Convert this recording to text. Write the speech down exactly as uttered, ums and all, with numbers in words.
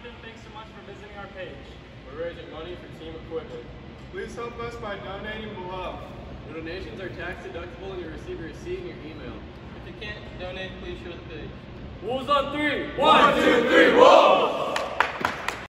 Ethan, thanks so much for visiting our page. We're raising money for team equipment. Please help us by donating below. Your donations are tax deductible and you receive a receipt in your email. If you can't donate, please share the page. Wolves on three! One, two, three, Wolves!